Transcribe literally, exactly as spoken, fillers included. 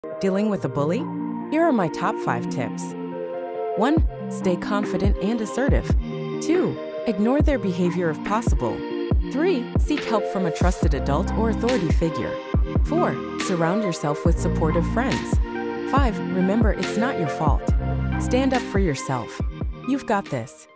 Dealing with a bully? Here are my top five tips. one. Stay confident and assertive. two. Ignore their behavior if possible. three. Seek help from a trusted adult or authority figure. four. Surround yourself with supportive friends. five. Remember, it's not your fault. Stand up for yourself. You've got this.